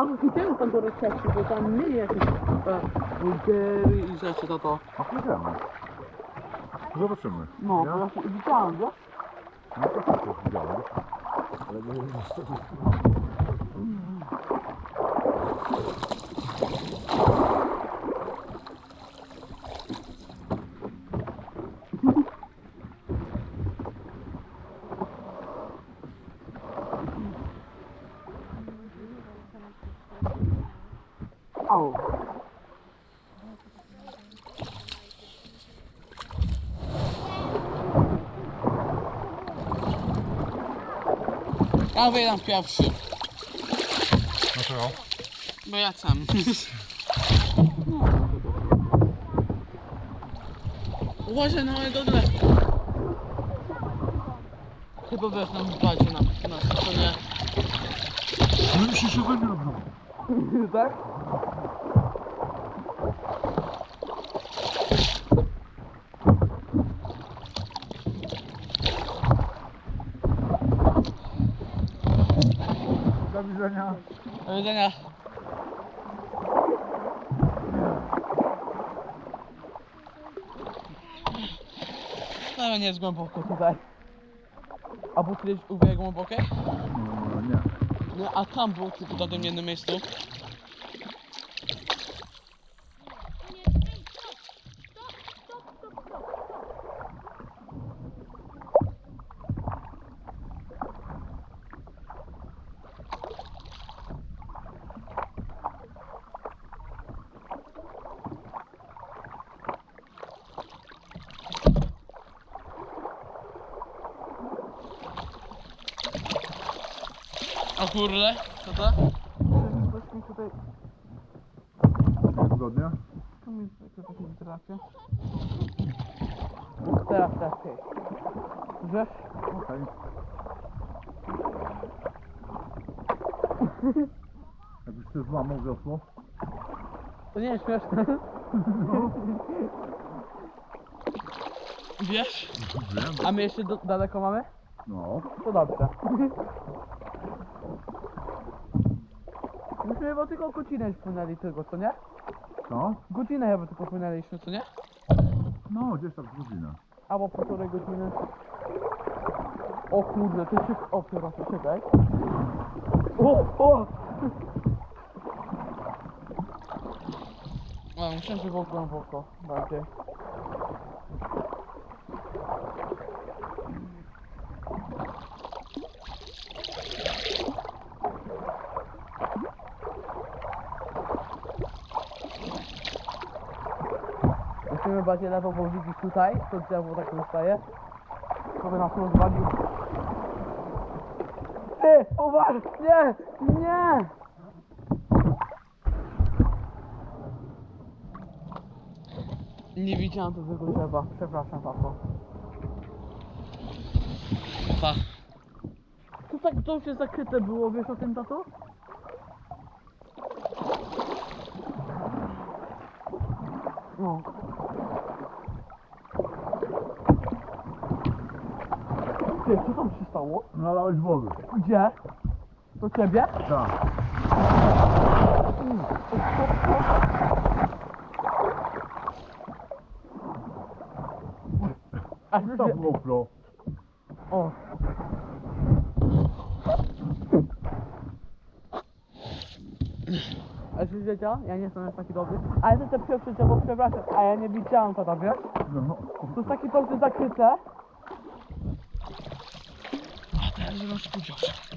idziemy tam do recepcji, bo tam mieli jakieś burgery i rzeczy do to. A pójdziemy. Zobaczymy. No, Ja? bo ja się widziałem, wiesz? No to też widziałem. Ale nie wiem, co to jest. Au. Ja wyjdę pierwszy, Dlaczego? bo ja sam. Uważaj na mojego drewka. Chyba wiesz, nam wpadzie na stronie. No już się nie robią. Tak? Do widzenia. Do widzenia. No nie jest głęboko tutaj. A był kiedyś u wiele głębokie? No, nie. Nie, a tam było tylko na tym jednym miejscu. A kurde, co to? Coś mi tutaj... Wygodnie? To mi takie trafia. Teraz lepiej. Wiesz? Okej. Jakbyś się złamał wiosło? To nie jest śmieszne. No. Wiesz? Wiem. A my jeszcze daleko mamy? No. To dobrze. Myśmy chyba tylko godzinę płynęli tylko, co nie? Co? Godzinę chyba tylko płynęliśmy, co nie? No, gdzieś tak z godzinę. Albo półtorej godziny. O kurde, to się... O, przepraszam, czekaj. O! A, muszę się było głęboko, bardziej. Musimy bardziej lewo, bo widzisz tutaj, to drzewo tak zostaje. To by nas rozwalił. Ty! Uważ! Nie! Nie! Nie widziałem tego drzewa. Przepraszam, papo. Pa. Tu tak dobrze zakryte było, wiesz o tym, tato? No. Ty, co tam się stało? Nalałeś wody. Gdzie? Do ciebie? Tak. A Tam GoPro. O. A czy wiedział? Ja nie jestem taki dobry. Ale to te pierwsze drzewo, przepraszam, a ja nie widziałem to, wiesz? No. To jest takie dobrze zakryte. A teraz żebym spójrzał.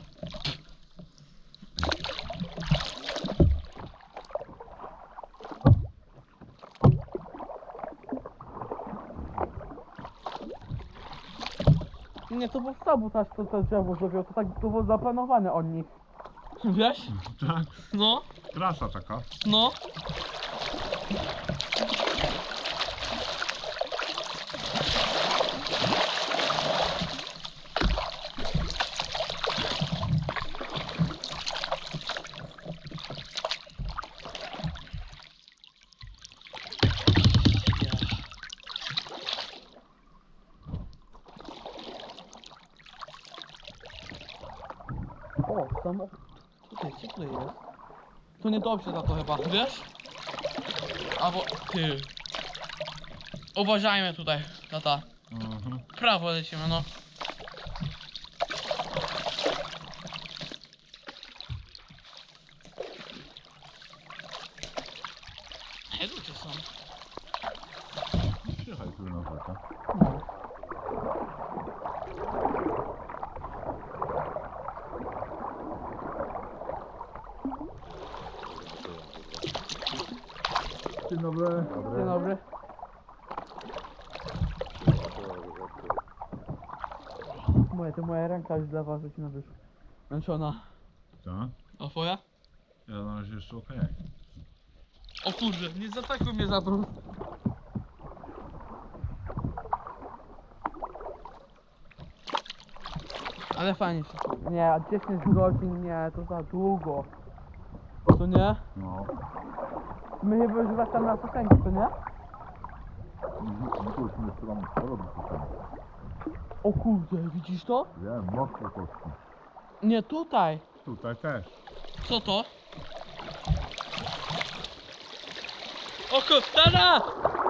Nie, to był sabotaż, co to drzewo zrobiło, to tak było zaplanowane od nich. Wiesz? Tak. No, Trasa taka. no. O, samochód. Tutaj, co to jest? To niedobrze za to chyba, wiesz? Albo ty. Uważajmy tutaj, tata. Prawo lecimy, no. Ej, ludzie są. Przyjechaj tu na chatę. No. Dzień dobry. Dzień dobry. Moja ręka już dla was zaczyna być zmęczona. Co? A twoja? Ja na razie jeszcze okej. O kurde, nie zaatakuj mnie za brud. Ale fajnie się czuję. Nie, a 10 godzin nie, to za długo. To nie? No. My chyba już wracamy na piosenkę, to nie? No to już mnie sprawam porobić tutaj. O kurde, widzisz to? Wiem, mocno kości. Nie, tutaj. Tutaj też. Co to? O kurde,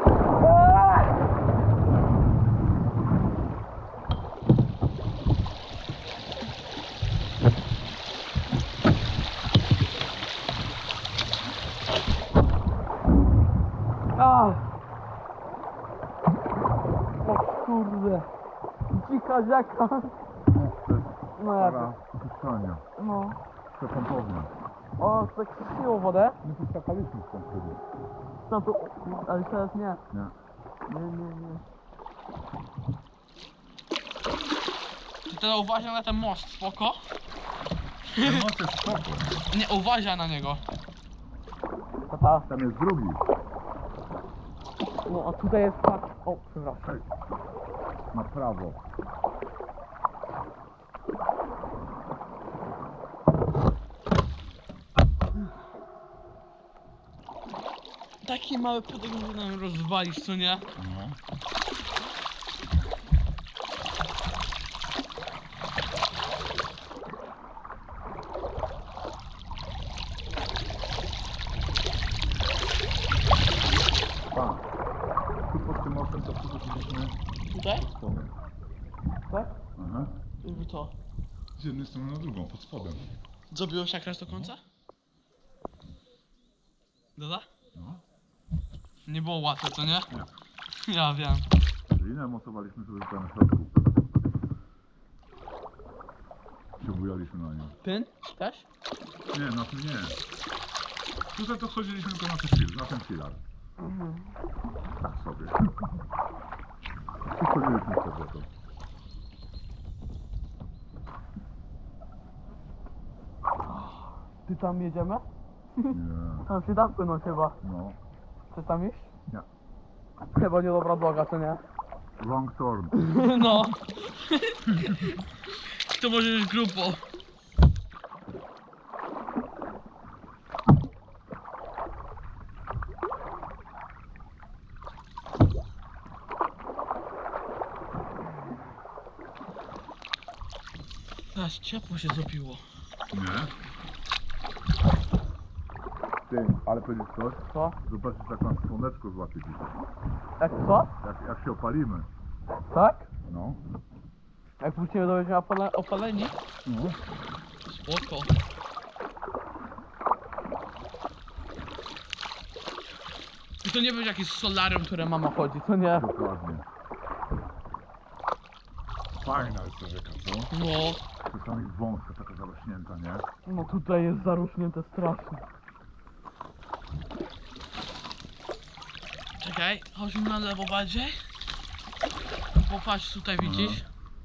o kurde. Dzika rzeka. No ja Stara oczyszczalnia. no. Przepompownia. O, to tak czyściło wodę. My tu skakaliśmy stąd wtedy. No to, ale teraz nie. Nie. Nie. Teraz uważaj na ten most, spoko? Ten most jest spoko. Nie, uważaj na niego. Tata. Tam jest drugi. No a tutaj jest tak. O, przepraszam. Hej. Na prawo. Taki mały podróż nam rozwalisz, co nie? No. Pa. Tu pod tym mostem to przychodziliśmy. Tutaj? Spodem. Tak? Aha. Jakby to. Z jednej strony na drugą, pod spodem. Zrobiłeś jak raz do końca? Dobra? No. Nie było łatwe, co nie? Nie. Ja wiem. Linę mocowaliśmy sobie tutaj na środku. Się bujaliśmy na nią. Pyn? Też? Nie, na tym nie. Tutaj to wchodziliśmy tylko na ten filar. Tak sobie. I wchodziliśmy z powrotem. Ty tam jedziemy? Nie. Tam się da płynąć chyba. No. Chcesz tam iść? Nie. Chyba niedobra droga, co nie? Wrong turn. No. To może być grupą. Aż ciepło się zrobiło. Nie. Ty, ale powiedzieć coś? Co? Zobaczysz jak nam słoneczko złapie dzisiaj. Jak co? Jak się opalimy. Tak? No. Jak wrócimy do będziemy opaleni? No. Spoko. I to nie będzie jakieś solarium, które mama chodzi, co nie? Dokładnie. Fajna jest ta rzeka, co? No. Czasami wąska, taka zarośnięta, nie? No tutaj jest zarośnięte strasznie. Czekaj, chodźmy na lewo bardziej. Popatrz tutaj, widzisz?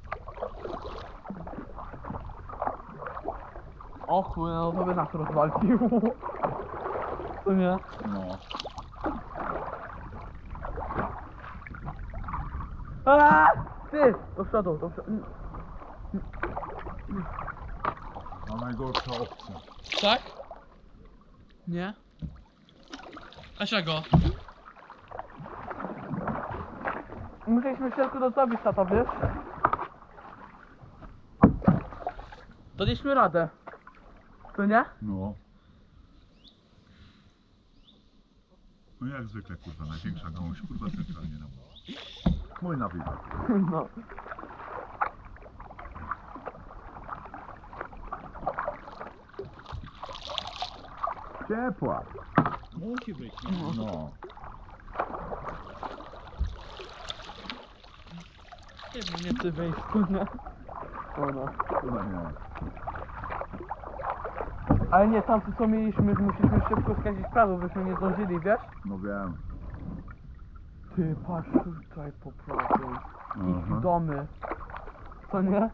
O chuj, no to by nas rozwalił. To nie? No. Aaaa! Ty! Do przodu, do przodu. No najgorsza opcja. Tak? Nie? Dlaczego? Musieliśmy się tylko dozdobić, tato, wiesz? Daliśmy radę. To nie? No. jak zwykle, kurwa, największa gałąź, kurwa, centralnie na mój. Mój nawilak. No. Ciepła. Musi być. No. Nie ty wejść tu, nie? O no. Chyba nie. Ale nie, tam co mieliśmy, musieliśmy szybko skręcić w prawo, byśmy nie zdążyli, wiesz? No wiem. Ty, patrz tutaj po prawej. Aha. Ich domy. Co nie?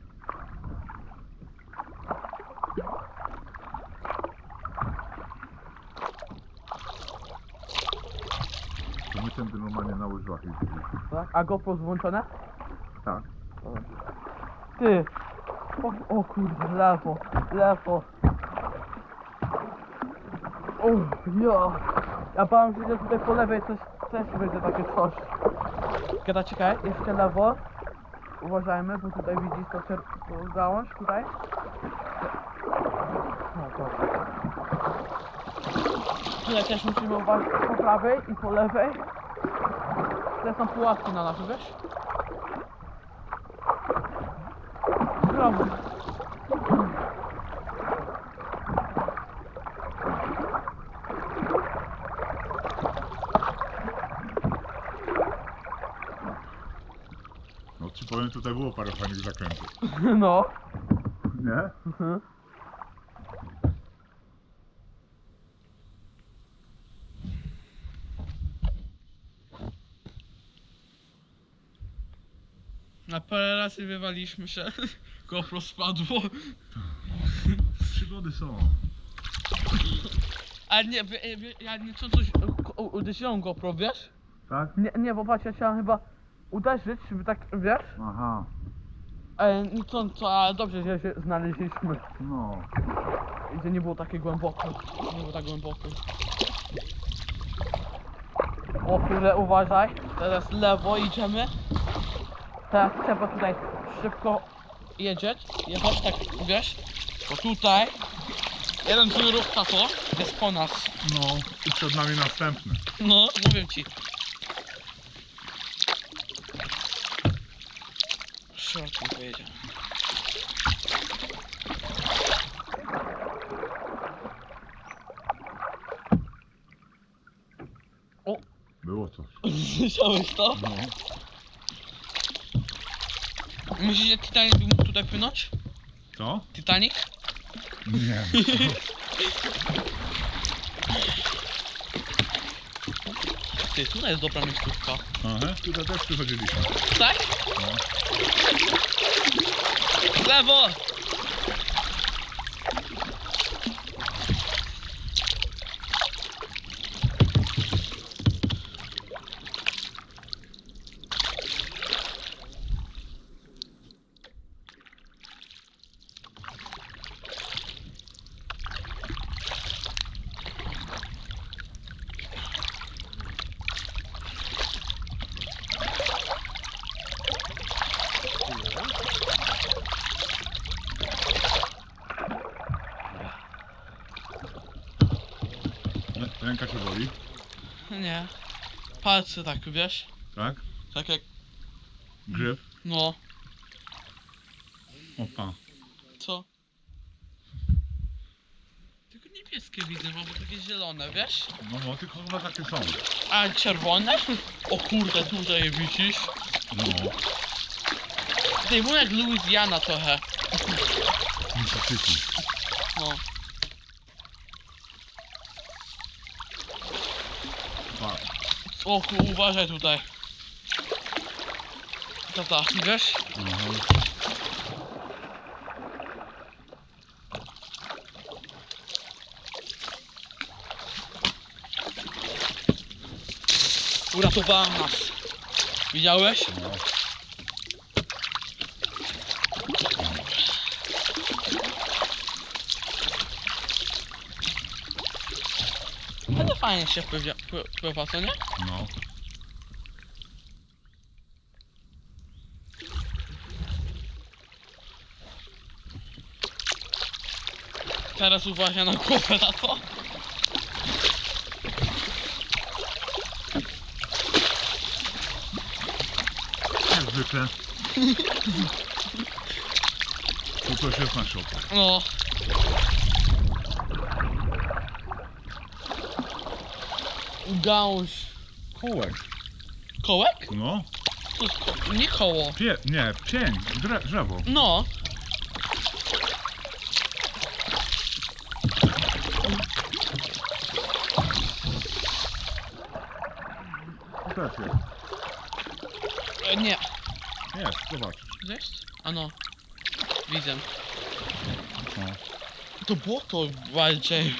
To my tędy normalnie na łyżwach jeździliśmy. Tak? A GoPro włączone? Tak. Ty! O kurde, lewo, lewo. O, ja. Ja bałem się, że tutaj po lewej coś też będzie takie coś. Kiedy czekaj, jeszcze lewo. Uważajmy, bo tutaj widzisz to gałąź tutaj. No to. Ale też musimy uważać po prawej i po lewej. Te są pułapki na nas, wiesz? Brawo. No ci powiem, tutaj było parę fajnych zakrętów. No. Nie? Mhm. Na parę razy wywaliśmy się. GoPro spadło. Przygody są. Ale nie, ja nie chcę coś uderzyłem GoPro, wiesz? Tak? Nie, bo patrz, ja chciałem chyba uderzyć, żeby tak, wiesz? Aha. Ale nie chcąco, ale dobrze, że się znaleźliśmy. No. I że nie było takie głęboko. Nie było tak głęboko. O kurde, uważaj. Teraz lewo idziemy. Teraz trzeba tutaj szybko jechać, tak, wiesz? Bo tutaj jeden zły ruch tato jest po nas. No. I przed nami następny. No, mówię ci. Środkiem pojedziemy. O! Było coś. Słyszałeś to? No. Myślisz, że Titanic by mógł tutaj płynąć? Co? Titanic? Nie. Ty, tutaj jest dobra miejscówka. Aha. Tutaj też przychodziliśmy. Tak? No. W lewo! Ręka się boli? Nie. Palce tak, wiesz? Tak? Tak jak... Grzyb? No. Opa. Co? Tylko niebieskie widzę, bo takie zielone, wiesz? No, tylko chyba takie są. A czerwone? O kurde, tutaj je widzisz? No. Tutaj było jak Louisiana trochę. Mississippi. No. Pa. O uważaj tutaj. Tata, wiesz? Aha. Uratowałem nas. Widziałeś? No. Ale fajnie się pływa, co nie? No. Teraz uważaj na głowę na to. Kurczę. Tu coś jest na środku. No. Gałąź. Kołek. Kołek? No. To jest nie koło. Nie, pień. Drzewo. No. To też jest. Nie. Jest, zobacz. Jest? A no. Widzę. No. To błoto bardziej.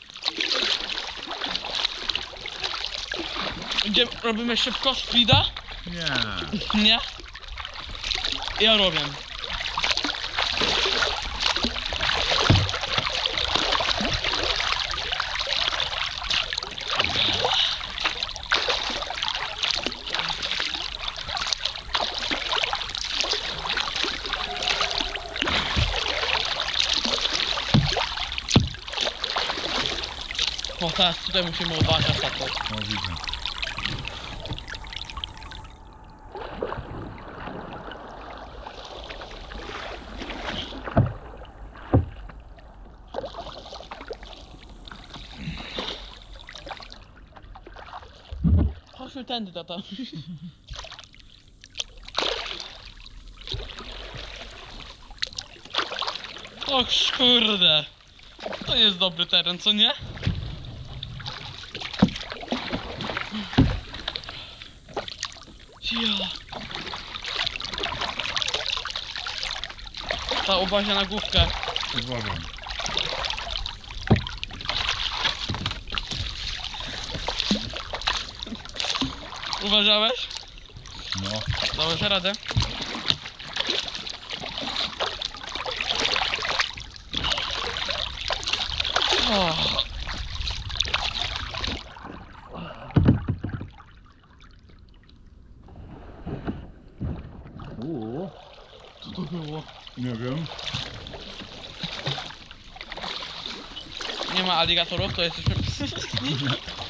Gdzie robimy szybko speeda? Nie. Nie? Ja robię. O, teraz tutaj musimy uważać na to. No widzę. Chodźmy tędy, tata. O kurde. To nie jest dobry teren, co nie? Ja. Ta uważa na główkę. Uważam. Uważałeś? No. Dałeś radę? O. Co to było? Nie wiem. Nie ma aligatorów, to jesteśmy...